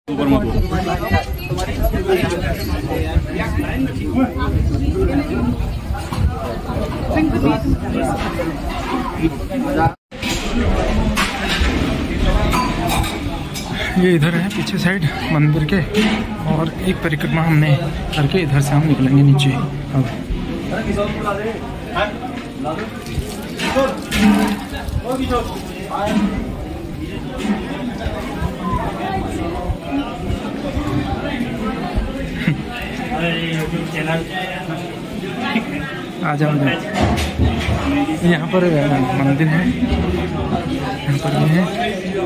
ये इधर है पीछे साइड मंदिर के, और एक परिक्रमा हमने करके इधर से हम निकलेंगे नीचे। अब आ जाओ। यहाँ पर मंदिर है, यहाँ पर ये है।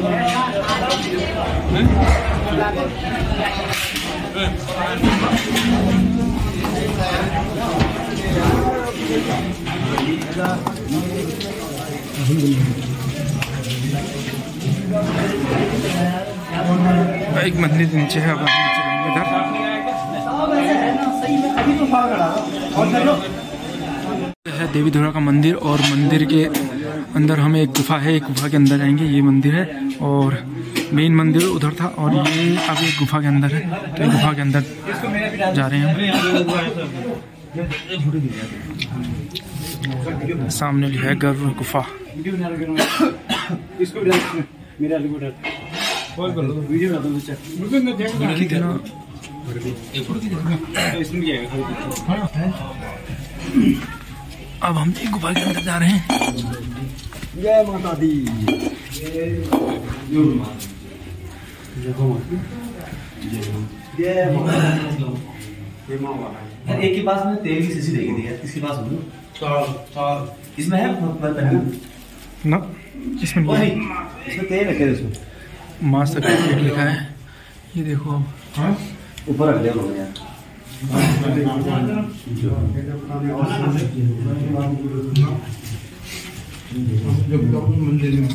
एक मंदिर नीचे है, अब हम नीचे जाएंगे इधर। है देवी धुरा का मंदिर, और मंदिर के अंदर हमें एक गुफा है, एक गुफा के अंदर जाएंगे। ये मंदिर है और मेन मंदिर उधर था, और ये अब एक गुफा के अंदर है, तो ये गुफा के अंदर जा रहे हैं हम। सामने लिखा है गर्व गुफा। अब हम एक गुफा के अंदर जा रहे हैं। जय माता दी। एक के पास में तेल की शीशी देखी थी, किसके पास इसमें है ना? इसमें नहीं, इसमें तेल है, इसमें माँ सर्टिफिकेट लिखा है। ये देखो ऊपर रख दिया यार। मंदिर में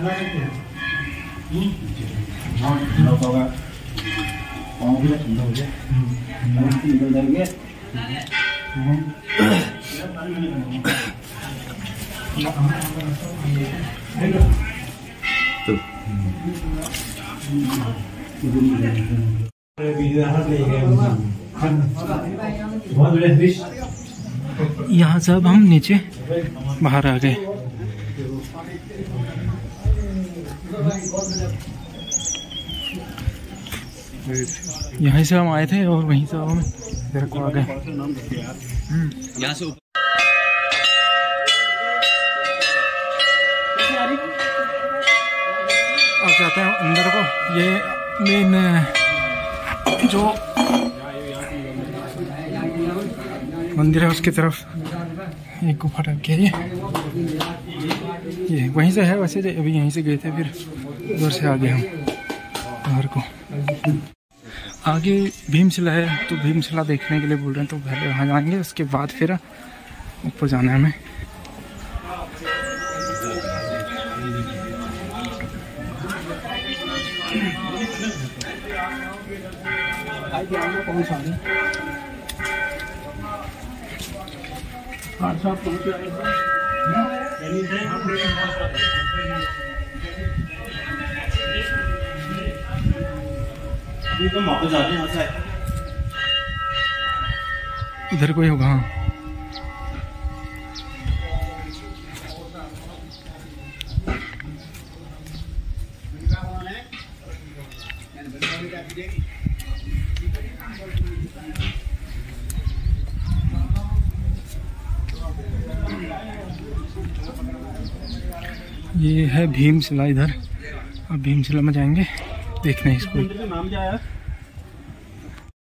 यहाँ से अब हम नीचे बाहर आ गए। यहाँ से हम आए थे और वहीं से हम इधर को आ गए। यहाँ से अब जाते हैं अंदर को। ये मेन जो मंदिर है उसकी तरफ एक गुफा रख के ये वहीं से है। वैसे अभी यहीं से गए थे, फिर उधर से आ गए हम बाहर को। आगे भीमशिला है, तो भीमशिला देखने के लिए बोल रहे हैं, तो पहले वहाँ जाएंगे, उसके बाद फिर ऊपर जाना है हमें। अभी तो वापस जाते हैं। इधर कोई होगा। हाँ, ये है भीमशिला इधर। अब भीमशिला में जाएंगे, देखने इसको। नाम क्या है?